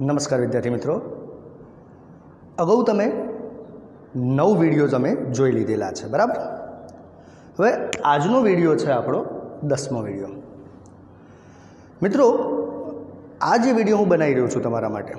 નમસ્કાર વિદ્યાર્થી મિત્રો, અગાઉ તમે 9 વિડીયોઝ અમે જોઈ લીધેલા છે, બરાબર. હવે આજનો વિડીયો છે આપણો 10મો વિડીયો. મિત્રો, આ જે વિડીયો હું બનાવી રહ્યો છું તમારા માટે,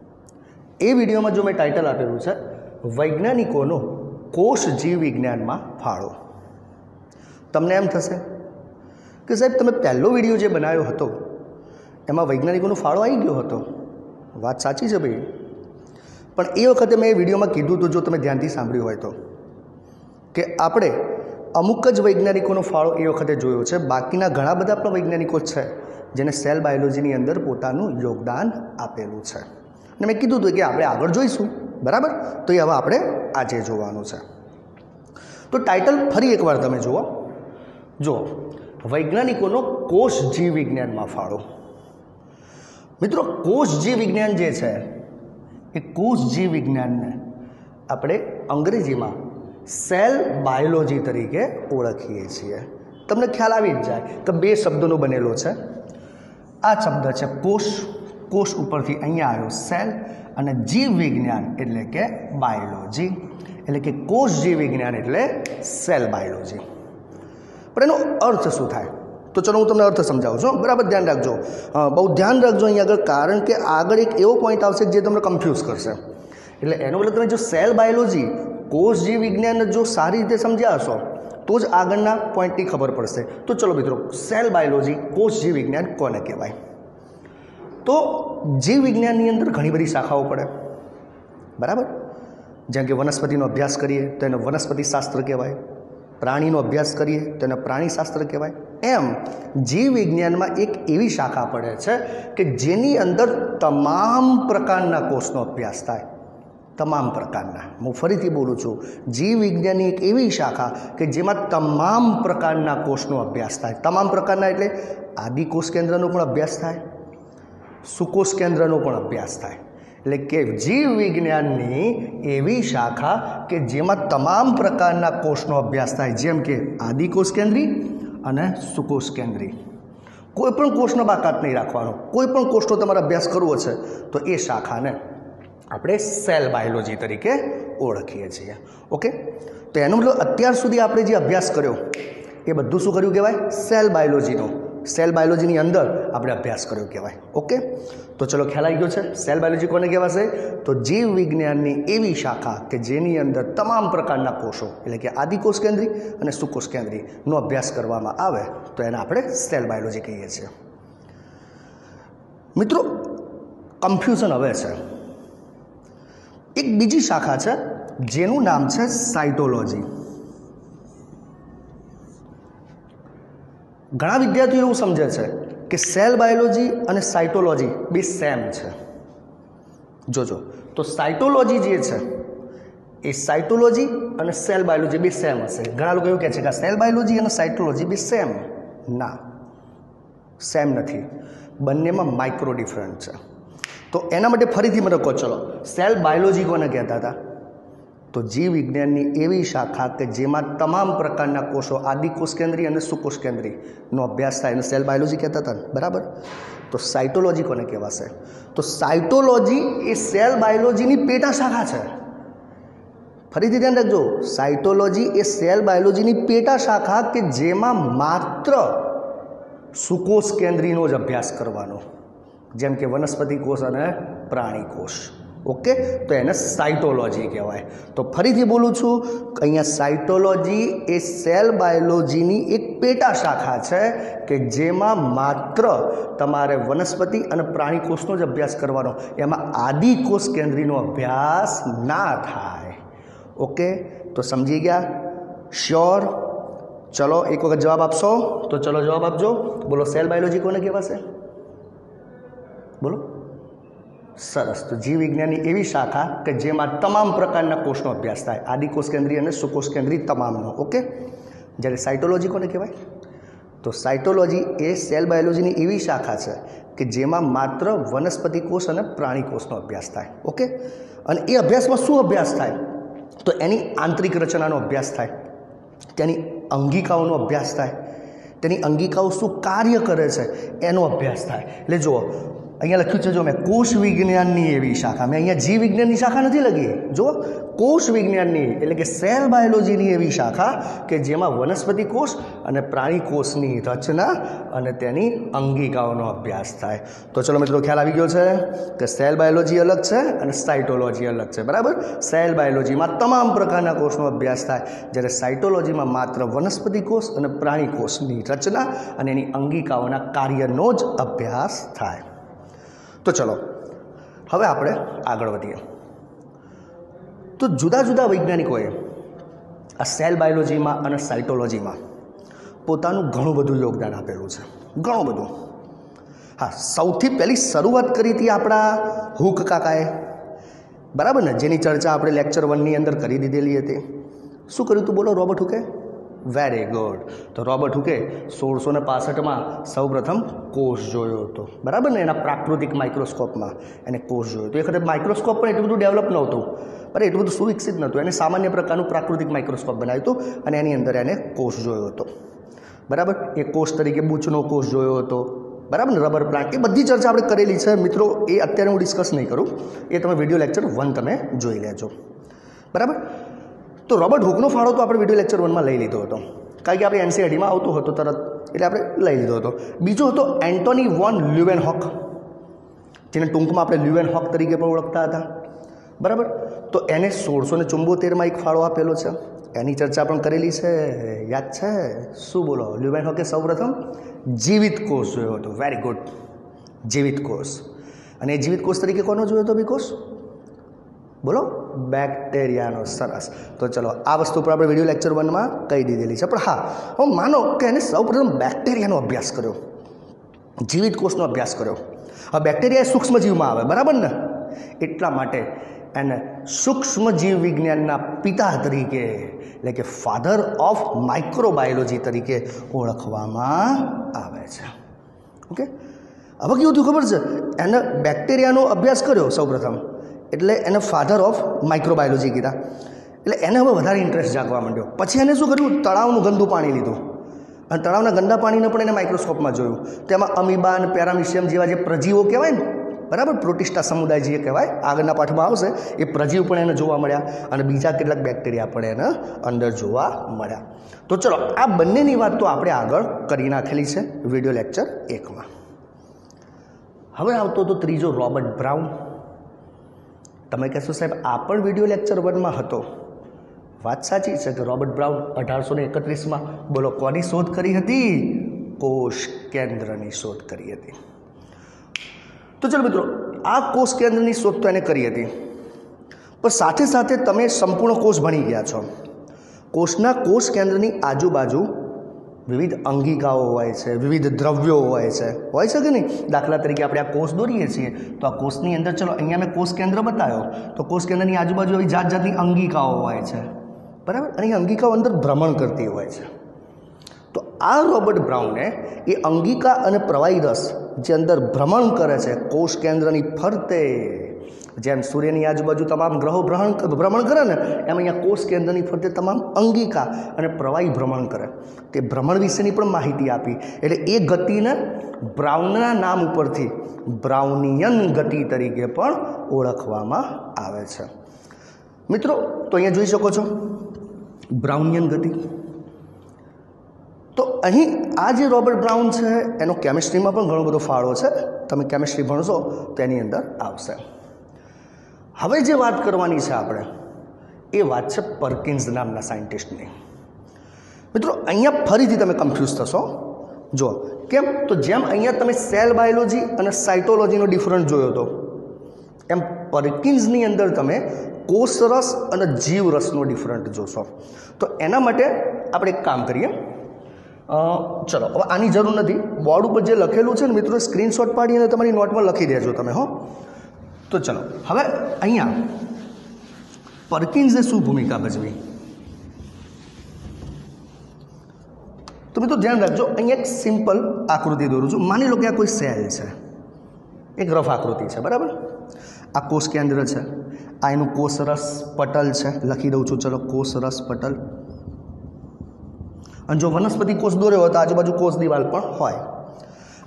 એ વિડીયોમાં જો મેં ટાઇટલ આપેલું છે વૈજ્ઞાનિકોનો કોષ જીવ વિજ્ઞાનમાં ફાળો. તમને એમ થશે કે સાહેબ તમે પહેલો વિડીયો જે બનાવ્યો હતો એમાં વૈજ્ઞાનિકોનો ફાળો આવી ગયો હતો. વાત સાચી છે ભાઈ, પણ એ વખતે મેં એ વિડીયોમાં કીધું હતું, જો તમે ધ્યાનથી સાંભળ્યું હોય તો, કે આપણે અમુક જ વૈજ્ઞાનિકોનો ફાળો એ વખતે જોયો છે. બાકીના ઘણા બધા પણ વૈજ્ઞાનિકો છે જેને સેલ બાયોલોજીની અંદર પોતાનું યોગદાન આપેલું છે. અને મેં કીધું હતું કે આપણે આગળ જોઈશું, બરાબર. તો એ હવે આપણે આજે જોવાનું છે. તો ટાઇટલ ફરી એકવાર તમે જુઓ, વૈજ્ઞાનિકોનો કોષ જીવ વિજ્ઞાનમાં ફાળો. મિત્રો, કોષ જીવ વિજ્ઞાન જે છે એ કોષ જીવ વિજ્ઞાનને આપણે અંગ્રેજીમાં સેલ બાયોલોજી તરીકે ઓળખીએ છીએ. તમને ખ્યાલ આવી જ જાય કે બે શબ્દોનો બનેલો છે. આ શબ્દ છે કોષ, કોષ ઉપરથી અહીંયા આવ્યો સેલ, અને જીવ વિજ્ઞાન એટલે કે બાયોલોજી, એટલે કે કોષ જીવ વિજ્ઞાન એટલે સેલ બાયોલોજી. પણ એનો અર્થ શું થાય? તો ચલો હું તમને અર્થ સમજાવું છું, બરાબર. ધ્યાન રાખજો, બહુ ધ્યાન રાખજો અહીંયા આગળ, કારણ કે આગળ એક એવો પોઈન્ટ આવશે જે તમને કન્ફ્યુઝ કરશે. એટલે એનો મતલબ તમે જો સેલ બાયોલોજી, કોષ જીવ વિજ્ઞાન જો સારી રીતે સમજ્યા હશો તો જ આગળના પોઈન્ટની ખબર પડશે. તો ચલો મિત્રો, સેલ બાયોલોજી, કોષ જીવ વિજ્ઞાન કોને કહેવાય? તો જીવ વિજ્ઞાનની અંદર ઘણી બધી શાખાઓ પડે, બરાબર. જેમ કે વનસ્પતિનો અભ્યાસ કરીએ તો એને વનસ્પતિ શાસ્ત્ર કહેવાય, પ્રાણીનો અભ્યાસ કરીએ તો એને પ્રાણીશાસ્ત્ર કહેવાય. એમ જીવ વિજ્ઞાનમાં એક એવી શાખા પડે છે કે જેની અંદર તમામ પ્રકારના કોષનો અભ્યાસ થાય. તમામ પ્રકારના, હું ફરીથી બોલું છું, જીવ વિજ્ઞાનની એક એવી શાખા કે જેમાં તમામ પ્રકારના કોષનો અભ્યાસ થાય. તમામ પ્રકારના એટલે આદિકોષ કેન્દ્રનો પણ અભ્યાસ થાય, સુકોષ કેન્દ્રનો પણ અભ્યાસ થાય. એટલે કે જીવ વિજ્ઞાનની એવી શાખા કે જેમાં તમામ પ્રકારના કોષનો અભ્યાસ થાય, જેમ કે આદિકોષ કેન્દ્રી અને સુકોષ કેન્દ્રી. કોઈ પણ કોષનો બાકાત નહીં રાખવાનો. કોઈ પણ કોષનો તમારે અભ્યાસ કરવો છે તો એ શાખાને આપણે સેલ બાયોલોજી તરીકે ઓળખીએ છીએ. ઓકે, તો એનો મતલબ અત્યાર સુધી આપણે જે અભ્યાસ કર્યો એ બધું શું કર્યું કહેવાય? સેલ બાયોલોજીનો. સેલ બાયોલોજીની અંદર આપણે અભ્યાસ કર્યો કહેવાય. ઓકે, તો ચલો ખ્યાલ આવી ગયો છે. સેલ બાયોલોજી કોને કહેવાશે? તો જીવ વિજ્ઞાનની એવી શાખા કે જેની અંદર તમામ પ્રકારના કોષો એટલે કે આદિકોષ કેન્દ્રી અને સુકોષ કેન્દ્રીનો અભ્યાસ કરવામાં આવે તો એને આપણે સેલ બાયોલોજી કહીએ છીએ. મિત્રો, કન્ફ્યુઝન હવે છે. એક બીજી શાખા છે જેનું નામ છે સાયટોલોજી. ઘણા વિદ્યાર્થીઓ એવું સમજે છે કે સેલ બાયોલોજી અને સાયટોલોજી બે સેમ છે. જોજો, તો સાયટોલોજી જે છે એ સાયટોલોજી અને સેલ બાયોલોજી બે સેમ હશે. ઘણા લોકો એવું કહે છે કે સેલ બાયોલોજી અને સાયટોલોજી બે સેમ. ના, સેમ નથી. બંનેમાં માઇક્રો ડિફરન્ટ છે. તો એના માટે ફરીથી મને કહો, ચલો સેલ બાયોલોજી કોને કહેતા હતા? તો જીવ વિજ્ઞાનની એવી શાખા કે જેમાં તમામ પ્રકારના કોષો આદિકોષ કેન્દ્રી અને સુકોષ કેન્દ્રીનો અભ્યાસ થાય એને સેલ બાયોલોજી કહેતા હતા, બરાબર. તો સાયટોલોજી કોને કહેવાશે? તો સાયટોલોજી એ સેલ બાયોલોજીની પેટા શાખા છે. ફરીથી ધ્યાન રાખજો, સાયટોલોજી એ સેલ બાયોલોજીની પેટા શાખા કે જેમાં માત્ર સુકોષ કેન્દ્રીનો જ અભ્યાસ કરવાનો, જેમ કે વનસ્પતિ કોષ અને પ્રાણી કોષ. ઓકે, તો એને સાયટોલોજી કહેવાય. તો ફરીથી બોલું છું, અહીંયા સાયટોલોજી એ સેલ બાયોલોજીની એક પેટા શાખા છે કે જેમાં માત્ર તમારે વનસ્પતિ અને પ્રાણી કોષનો જ અભ્યાસ કરવાનો, એમાં આદિકોષ કેન્દ્રીનો અભ્યાસ ના થાય. ઓકે, તો સમજી ગયા? શ્યોર? ચલો એક વખત જવાબ આપશો? તો ચલો જવાબ આપજો. બોલો, સેલ બાયોલોજી કોને કહેવાશે? બોલો. સરસ. તો જીવ વિજ્ઞાનની એવી શાખા કે જેમાં તમામ પ્રકારના કોષનો અભ્યાસ થાય, આદિકોષ કેન્દ્રી અને સુકોષ કેન્દ્રી તમામનો. ઓકે, જ્યારે સાયટોલોજી કોને કહેવાય? તો સાયટોલોજી એ સેલ બાયોલોજીની એવી શાખા છે કે જેમાં માત્ર વનસ્પતિ કોષ અને પ્રાણી કોષનો અભ્યાસ થાય. ઓકે, અને એ અભ્યાસમાં શું અભ્યાસ થાય? તો એની આંતરિક રચનાનો અભ્યાસ થાય, તેની અંગિકાઓનો અભ્યાસ થાય, તેની અંગિકાઓ શું કાર્ય કરે છે એનો અભ્યાસ થાય. એટલે જુઓ, અહીંયા લખ્યું છે જો મેં કોષ વિજ્ઞાનની એવી શાખા, મેં અહીંયા જીવ વિજ્ઞાનની શાખા નથી લખી, જો કોષ વિજ્ઞાનની એટલે કે સેલ બાયોલોજીની એવી શાખા કે જેમાં વનસ્પતિ કોષ અને પ્રાણી કોષની રચના અને તેની અંગિકાઓનો અભ્યાસ થાય. તો ચલો મિત્રો ખ્યાલ આવી ગયો છે કે સેલ બાયોલોજી અલગ છે અને સાયટોલોજી અલગ છે, બરાબર. સેલ બાયોલોજીમાં તમામ પ્રકારના કોષનો અભ્યાસ થાય, જ્યારે સાયટોલોજીમાં માત્ર વનસ્પતિ કોષ અને પ્રાણી કોષની રચના અને એની અંગિકાઓના કાર્યનો જ અભ્યાસ થાય. તો ચલો હવે આપણે આગળ વધીએ. તો જુદા જુદા વૈજ્ઞાનિકોએ આ સેલ બાયોલોજીમાં અને સાયટોલોજીમાં પોતાનું ઘણું બધું યોગદાન આપેલું છે, ઘણું બધું. હા, સૌથી પહેલી શરૂઆત કરી હતી આપણા હુક કાકાએ, બરાબર ને, જેની ચર્ચા આપણે લેક્ચર 1ની અંદર કરી દીધેલી હતી. શું કર્યું હતું બોલો રોબર્ટ હુકે? Very good. તો રોબર્ટ હુકે 1665માં સૌપ્રથમ કોષ જોયો હતો, બરાબર ને, એના પ્રાકૃતિક માઇક્રોસ્કોપમાં એને કોષ જોયો હતો. એ વખતે માઇક્રોસ્કોપ પણ એટલું બધું ડેવલપ નહોતું, પણ એટલું બધું સુવિકસિત નહોતું. એને સામાન્ય પ્રકારનું પ્રાકૃતિક માઇક્રોસ્કોપ બનાવ્યું હતું અને એની અંદર એને કોષ જોયો હતો, બરાબર. એ કોષ તરીકે બૂચનો કોષ જોયો હતો, બરાબર ને, રબર પ્લાન્ટ, એ બધી ચર્ચા આપણે કરેલી છે મિત્રો. એ અત્યારે હું ડિસ્કસ નહીં કરું, એ તમે વિડીયો લેક્ચર 1 તમે જોઈ લેજો, બરાબર. તો રોબર્ટ હુકનો ફાળો તો આપણે વિડીયો લેક્ચર 1માં લઈ લીધો હતો, કારણ કે આપણે એનસીઈઆરટીમાં આવતો હતો તરત, એટલે આપણે લઈ લીધો હતો. બીજો હતો એન્ટોની વોન લ્યુવેનહોક, જેને ટૂંકમાં આપણે લ્યુવેનહોક તરીકે પણ ઓળખતા હતા, બરાબર. તો એને 1674માં એક ફાળો આપેલો છે, એની ચર્ચા પણ કરેલી છે, યાદ છે? શું બોલો? લ્યુવેનહોકે સૌપ્રથમ જીવિત કોષ જોયો હતો. વેરી ગુડ, જીવિત કોષ. અને એ જીવિત કોષ તરીકે કોનો જોયો હતો? બી કોષ બોલો? બેક્ટેરિયાનો. સરસ. તો ચલો આ વસ્તુ પર આપણે વિડીયો લેક્ચર 1માં કહી દીધેલી છે, પણ હા, હું માનો કે એને સૌપ્રથમ બેક્ટેરિયાનો અભ્યાસ કર્યો, જીવિત કોષનો અભ્યાસ કર્યો. હવે બેક્ટેરિયા એ સૂક્ષ્મજીવમાં આવે, બરાબર ને, એટલા માટે એને સૂક્ષ્મજીવ વિજ્ઞાનના પિતા તરીકે એટલે કે ફાધર ઓફ માઇક્રોબાયોલોજી તરીકે ઓળખવામાં આવે છે. ઓકે, હવે કેવું થયું ખબર છે? એને બેક્ટેરિયાનો અભ્યાસ કર્યો સૌપ્રથમ, એટલે એને ફાધર ઓફ માઇક્રોબાયોલોજી કીધા, એટલે એને હવે વધારે ઇન્ટરેસ્ટ જાગવા માંડ્યો. પછી એને શું કર્યું? તળાવનું ગંદુ પાણી લીધું અને તળાવના ગંદા પાણીને પણ એને માઇક્રોસ્કોપમાં જોયું. તેમાં અમીબા અને પેરામિશિયમ જેવા જે પ્રજીવો કહેવાય ને, બરાબર, પ્રોટિસ્ટા સમુદાય જે કહેવાય, આગળના પાઠમાં આવશે, એ પ્રજીવ પણ એને જોવા મળ્યા અને બીજા કેટલાક બેક્ટેરિયા પણ એને અંદર જોવા મળ્યા. તો ચલો આ બંનેની વાત તો આપણે આગળ કરી નાખેલી છે વિડીયો લેક્ચર 1માં. હવે આવતો તો ત્રીજો રોબર્ટ બ્રાઉન. તમે કહેશો સાહેબ આ પણ વિડીયો લેક્ચર 1માં હતો. વાત સાચી છે કે રોબર્ટ બ્રાઉન 1831માં બોલો કોની શોધ કરી હતી? કોષ કેન્દ્રની શોધ કરી હતી. તો ચલો મિત્રો, આ કોષ કેન્દ્રની શોધ તો એને કરી હતી, પણ સાથે સાથે તમે સંપૂર્ણ કોષ ભણી ગયા છો. કોષના કોષ કેન્દ્રની આજુબાજુ વિવિધ અંગિકાઓ હોય છે, વિવિધ દ્રવ્યો હોય છે કે નહીં? દાખલા તરીકે આપણે આ કોષ દોરીએ છીએ, તો આ કોષની અંદર, ચલો અહીંયા મેં કોષ કેન્દ્ર બતાવ્યો, તો કોષ કેન્દ્રની આજુબાજુ આવી જાત જાતની અંગિકાઓ હોય છે, બરાબર, અને એ અંગિકાઓ અંદર ભ્રમણ કરતી હોય છે. તો આ રોબર્ટ બ્રાઉને એ અંગિકા અને પ્રવાહી રસ જે અંદર ભ્રમણ કરે છે કોષ કેન્દ્રની ફરતે, જેમ સૂર્યની આજુબાજુ તમામ ગ્રહો ભ્રમણ કરે ને, એમ અહીંયા કોષ કેન્દ્રની ફરતે તમામ અંગિકા અને પ્રવાહી ભ્રમણ કરે. તે ભ્રમણ વિશેની પણ માહિતી આપી. એટલે એ ગતિને બ્રાઉનના નામ ઉપરથી બ્રાઉનિયન ગતિ તરીકે પણ ઓળખવામાં આવે છે. મિત્રો, તો અહીંયા જોઈ શકો છો બ્રાઉનિયન ગતિ. તો અહીં આ જે રોબર્ટ બ્રાઉન છે એનો કેમિસ્ટ્રીમાં પણ ઘણો બધો ફાળો છે. તમે કેમિસ્ટ્રી ભણશો તો એની અંદર આવશે. હવે જે વાત કરવાની છે આપણે, એ વાત છે પર્કિન્સ નામના સાયન્ટિસ્ટની. મિત્રો, અહીંયા ફરીથી તમે કન્ફ્યુઝ થશો. જો કેમ? તો જેમ અહીંયા તમે સેલ બાયોલોજી અને સાયટોલોજીનો ડિફરન્સ જોયો હતો, એમ પર્કિન્સની અંદર તમે કોષરસ અને જીવરસનો ડિફરન્ટ જોશો. તો એના માટે આપણે એક કામ કરીએ. ચલો, હવે આની જરૂર નથી, બોર્ડ ઉપર જે લખેલું છે ને મિત્રો, સ્ક્રીનશોટ પાડી અને તમારી નોટમાં લખી દેજો તમે, હો. તો ચલો, હવે અહીંયા પર્કિન્સે શું ભૂમિકા ભજવી? તો મિત્રો ધ્યાન રાખજો, અહીંયા એક સિમ્પલ આકૃતિ દોરું છું. માની લો કે આ કોઈ સેલ છે, એક રફ આકૃતિ છે, બરાબર. આ કોષ કેન્દ્ર છે, આ એનું કોષરસ પટલ છે, લખી દઉં છું, ચલો, કોષરસ પટલ. અને જો વનસ્પતિ કોષ દોર્યો હોય તો આજુબાજુ કોષ દિવાલ પણ હોય.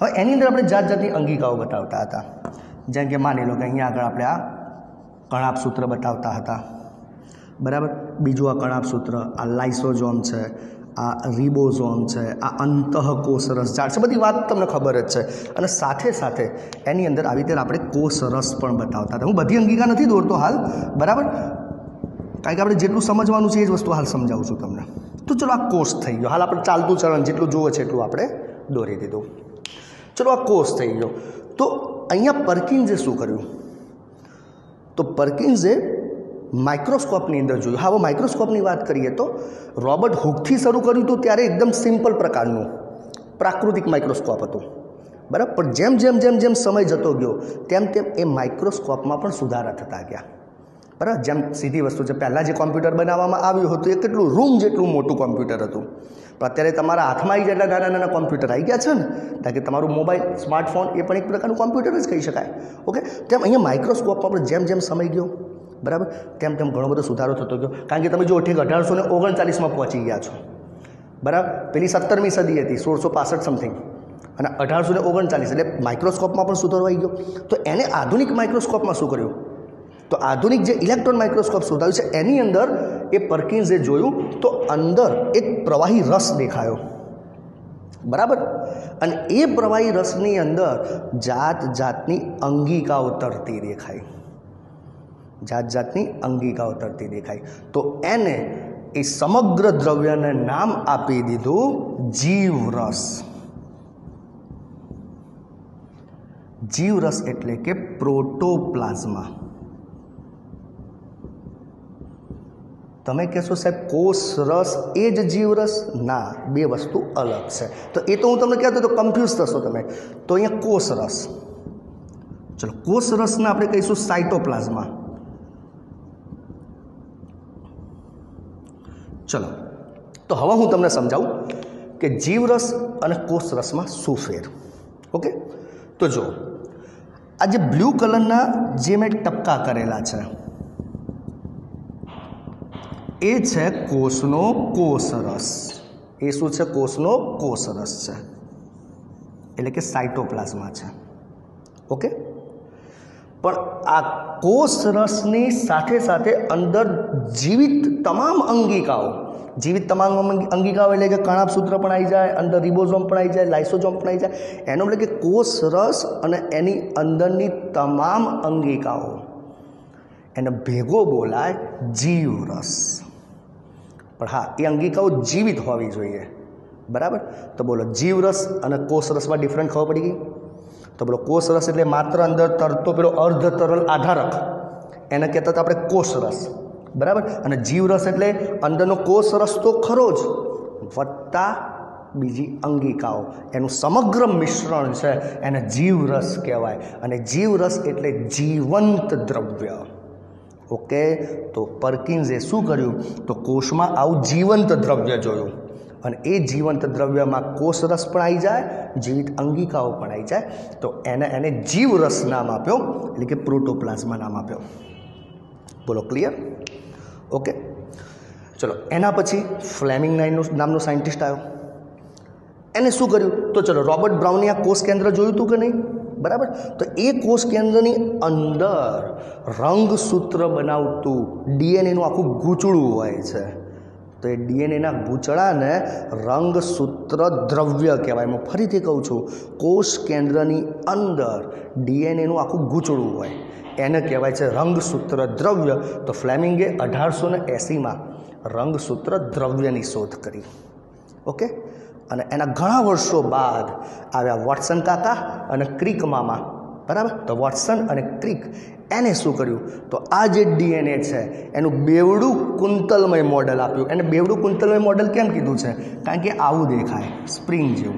હવે એની અંદર આપણે જાત જાતની અંગિકાઓ બતાવતા હતા, જેમ કે માની લો કે અહીંયા આગળ આપણે આ કણાપ સૂત્ર બતાવતા હતા, બરાબર. બીજું આ કણાપ સૂત્ર, આ લાઇસોઝોમ છે, આ રિબોઝોમ છે, આ અંતઃકોષરસ ઝાડ છે, બધી વાત તમને ખબર જ છે. અને સાથે સાથે એની અંદર આવી રીતે આપણે કોષરસ પણ બતાવતા હતા. હું બધી અંગિકા નથી દોરતો હાલ, બરાબર, કારણ કે આપણે જેટલું સમજવાનું છે એ જ વસ્તુ હાલ સમજાવું છું તમને. તો ચલો આ કોષ થઈ ગયો. હાલ આપણે ચાલતું ચલણ જેટલું જોવે છે એટલું આપણે દોરી દીધું. ચલો આ કોષ થઈ ગયો. તો અહીંયા પર્કિન્સે શું કર્યું? તો પર્કિન્સે માઇક્રોસ્કોપની અંદર જોયું. હવે માઇક્રોસ્કોપની વાત કરીએ તો રોબર્ટ હુકથી શરૂ કર્યું હતું ત્યારે એકદમ સિમ્પલ પ્રકારનું પ્રાકૃતિક માઇક્રોસ્કોપ હતું, બરાબર. પણ જેમ જેમ જેમ જેમ સમય જતો ગયો તેમ તેમ એ માઇક્રોસ્કોપમાં પણ સુધારા થતા ગયા, બરાબર. જેમ સીધી વસ્તુ છે, પહેલાં જે કોમ્પ્યુટર બનાવવામાં આવ્યું હતું એ કેટલું રૂમ જેટલું મોટું કોમ્પ્યુટર હતું, પણ અત્યારે તમારા હાથમાં આવી જેટલા નાના નાના કોમ્પ્યુટર આવી ગયા છે ને, કારણ કે તમારું મોબાઈલ સ્માર્ટફોન એ પણ એક પ્રકારનું કોમ્પ્યુટર જ કહી શકાય. ઓકે, તેમ અહીંયા માઇક્રોસ્કોપમાં પણ જેમ જેમ સમય ગયો, બરાબર, તેમ તેમ ઘણો બધો સુધારો થતો ગયો. કારણ કે તમે જો ઠીક 1839માં પહોંચી ગયા છો, બરાબર. પેલી 17મી સદી હતી, 1665 સમથિંગ, અને 1839 એટલે માઇક્રોસ્કોપમાં પણ સુધારો આવી ગયો. તો એને આધુનિક માઇક્રોસ્કોપમાં શું કર્યું? તો આધુનિક જે ઇલેક્ટ્રોન માઇક્રોસ્કોપ શોધાયું છે એની અંદર એ પર્કિન્સે જોયું તો અંદર એક પ્રવાહી રસ દેખાયો, બરાબર. અને એ પ્રવાહી રસની અંદર જાત જાતની અંગિકાઓ તરતી દેખાઈ, જાત જાતની અંગિકાઓ તરતી દેખાઈ. તો એને એ સમગ્ર દ્રવ્યને નામ આપી દીધું જીવરસ. જીવરસ એટલે કે પ્રોટોપ્લાઝમા. તમે કહેશો સાહેબ કોષ રસ એ જ જીવરસ? ના, બે વસ્તુ અલગ છે. તો એ તો હું તમને કહેતો તો કન્ફ્યુઝ થશો તમે. તો અહીંયા કોષ રસ, ચલો કોષ રસને આપણે કહીશું સાઇટોપ્લાઝમા. ચલો, તો હવે હું તમને સમજાવું કે જીવરસ અને કોષ રસમાં શું ફેર. ઓકે, તો જો આ જે બ્લુ કલરના જે મેં ટપકા કરેલા છે એ છે કોષનો કોષરસ. એ શું છે? કોષનો કોષરસ છે, એટલે કે સાઇટોપ્લાઝમા છે. ઓકે, પણ આ કોષરસની સાથે સાથે અંદર જીવિત તમામ અંગિકાઓ, જીવિત તમામ અંગિકાઓ એટલે કે કણાપ સૂત્ર પણ આવી જાય, અંદર રિબોઝોમ પણ આવી જાય, લાઇસોઝોમ પણ આવી જાય. એનો એટલે કે કોષરસ અને એની અંદરની તમામ અંગિકાઓ એને ભેગો બોલાય જીવરસ. પણ હા, એ અંગિકાઓ જીવિત હોવી જોઈએ, બરાબર. તો બોલો જીવરસ અને કોષરસમાં ડિફરન્ટ ખબર પડી ગઈ? તો બોલો કોષરસ એટલે માત્ર અંદર તરતો પેલો અર્ધ તરલ આધારક, એને કહેતા હતા આપણે કોષરસ, બરાબર. અને જીવરસ એટલે અંદરનો કોષરસ તો ખરો જ, વત્તા બીજી અંગિકાઓ, એનું સમગ્ર મિશ્રણ છે, એને જીવરસ કહેવાય. અને જીવરસ એટલે જીવંત દ્રવ્ય. ઓકે, તો પર્કિન્સે શું કર્યું? તો કોષમાં આવું જીવંત દ્રવ્ય જોયું, અને એ જીવંત દ્રવ્યમાં કોષરસ પણ આવી જાય, જીવિત અંગિકાઓ પણ આવી જાય. તો એને જીવરસ નામ આપ્યો, એટલે કે પ્રોટોપ્લાઝમા નામ આપ્યો. બોલો ક્લિયર? ઓકે, ચલો એના પછી ફ્લેમિંગ નામનો સાયન્ટિસ્ટ આવ્યો. એને શું કર્યું? તો ચલો રોબર્ટ બ્રાઉને આ કોષ કેન્દ્ર જોયું હતું કે નહીં? બરાબર. તો એ કોષ કેન્દ્રની અંદર રંગસૂત્ર બનાવતું ડીએનએનું આખું ગૂંચળું હોય છે. તો એ ડીએનએના ગૂંચળાને રંગસૂત્ર દ્રવ્ય કહેવાય. હું ફરીથી કહું છું, કોષ કેન્દ્રની અંદર ડીએનએનું આખું ગૂંચળું હોય એને કહેવાય છે રંગસૂત્ર દ્રવ્ય. તો ફ્લેમિંગે 1880માં રંગસૂત્ર દ્રવ્યની શોધ કરી. ઓકે, અને એના ઘણા વર્ષો બાદ આવ્યા વોટસન કાકા અને ક્રિક મામા, બરાબર. તો વોટસન અને ક્રિક એને શું કર્યું? તો આ જે ડીએનએ છે એનું બેવડું કુંતલમય મોડલ આપ્યું. એને બેવડું કુંતલમય મોડલ કેમ કીધું છે? કારણ કે આવું દેખાય, સ્પ્રિંગ જેવું.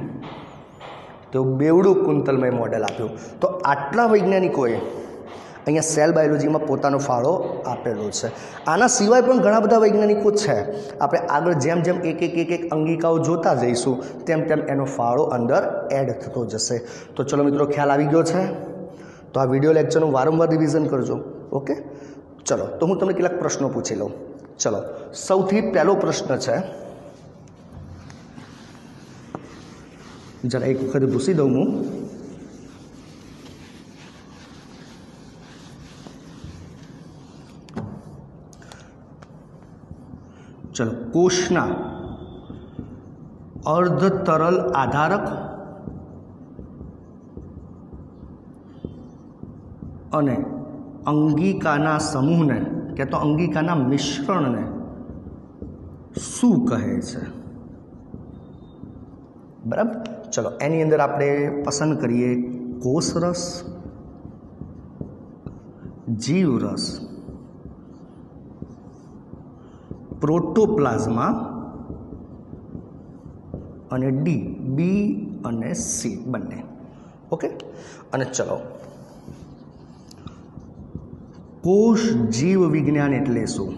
તો બેવડું કુંતલમય મોડલ આપ્યું. તો આટલા વૈજ્ઞાનિકોએ અહીંયા સેલ બાયોલોજીમાં પોતાનો ફાળો આપેલો છે. આના સિવાય પણ ઘણા બધા વૈજ્ઞાનિકો છે. આપણે આગળ જેમ જેમ એક એક અંગિકાઓ જોતા જઈશું તેમ તેમ એનો ફાળો અંદર એડ થતો જશે. તો ચલો મિત્રો, ખ્યાલ આવી ગયો છે? તો આ વિડીયો લેક્ચરનું વારંવાર રિવિઝન કરજો. ઓકે, ચલો તો હું તમને કેટલાક પ્રશ્નો પૂછી લઉં. ચલો, સૌથી પહેલો પ્રશ્ન છે, जरा एक वखत भूसी दऊं हूँ। चलो, कोषना अर्ध तरल आधारक अने अंगिकाना समूह ने के तो अंगिकाना मिश्रण ने शू कहे छे? बराबर। चलो, एनी अंदर आपणे पसंद करिए कोषरस, जीवरस, प्रोटोप्लाज्मा અને ડી, બી અને સી બંને। ઓકે, અને ચલો, કોષ જીવ વિજ્ઞાન એટલે શું?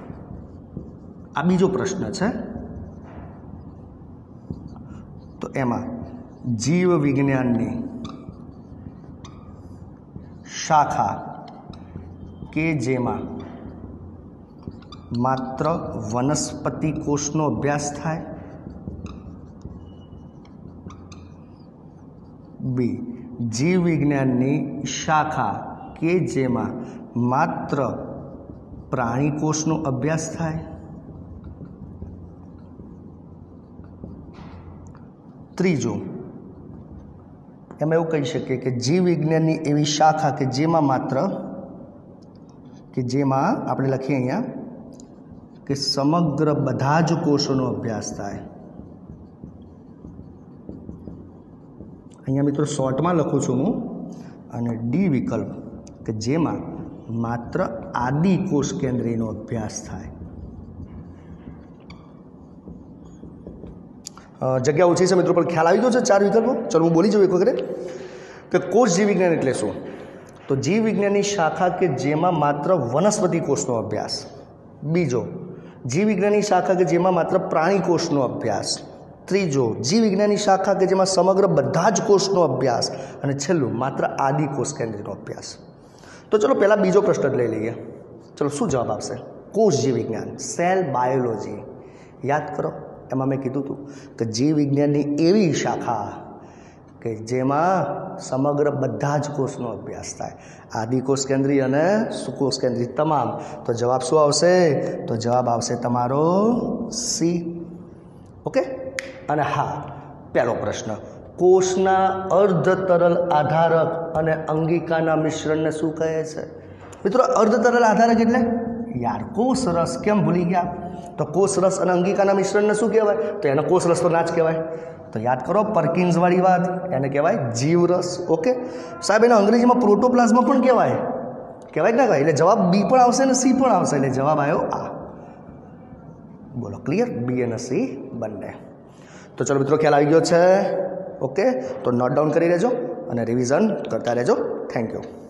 આ બીજો પ્રશ્ન છે। તો એમાં જીવ વિજ્ઞાનની શાખા કે જેમાં मात्र वनस्पति कोषनो अभ्यास थाय, बी जीव विज्ञाननी शाखा के जेमा मात्र प्राणी कोषनो अभ्यास थाय, त्रीजो एम एवुं कही शकीए के जीव विज्ञाननी एवी शाखा के जेमा मात्र के जेमा आपणे लखीए अहींया कि समग्र बधा ज कोषोनो अभ्यास थाय। अहींया मित्रों शॉर्ट में लखुं छुं हूँ। अने डी विकल्प कि जेमां मात्र आदि कोष केंद्रीयनो अभ्यास थाय। जग्या ओછી છે મિત્રો, પણ ખ્યાલ આવી ગયો છે ચાર વિકલ્પો? ચલો હું બોલી જાઉં એક વખત કે કોષ જીવ વિજ્ઞાન એટલે શું? તો જીવ વિજ્ઞાનની શાખા કે જેમાં માત્ર વનસ્પતિ કોષનો અભ્યાસ, બીજો जीव विज्ञानी शाखा के जेमा मात्र प्राणी कोषनो अभ्यास, त्रीजो जीव विज्ञानी शाखा के जेमा समग्र बधा ज कोषनो अभ्यास, अने छेल्लुं मात्र आदि कोष केंद्रीयनो अभ्यास। तो चलो पहला बीजो प्रश्न लई लईए। चलो शुं जवाब आवशे? कोष जीव विज्ञान, सेल बायोलॉजी। याद करो, एमां मैं कीधुं हतुं कि जीव विज्ञाननी एवी शाखा के जेमा समग्र बधा ज कोषनो अभ्यास थाय, आदि कोष केंद्रीय अने सुकोष केंद्रीय तमाम। तो जवाब शुं आवशे? तो जवाब आवशे तमारो सी। ओके, अने हाँ, पहलो प्रश्न, कोषना अर्ध तरल आधारक अने अंगिकाना मिश्रण ने शुं कहे छे? मित्रों, अर्ध तरल आधारक एटले यार कोष रस, केम भूली गया? तो कोष रस अने अंगिकाना मिश्रण ने शुं कहेवाय? तो एने कोष रस तो ना ज कहेवाय। तो याद करो परकिन्स वाली बात, एने कहेवाय जीवरस। ओके साहेब, एने अंग्रेजी में प्रोटोप्लाज्मा पण कहेवाय, कहेवाय ना कहेवाय? એટલે જવાબ બી પણ આવશે ને સી પણ આવશે, એટલે જવાબ આવ્યો આ। બોલો ક્લિયર? બી અને સી બંને। તો ચલો મિત્રો, ખ્યાલ આવી ગયો છે? ઓકે, તો નોટ ડાઉન કરી લેજો અને રિવિઝન કરતા રહેજો। Thank you.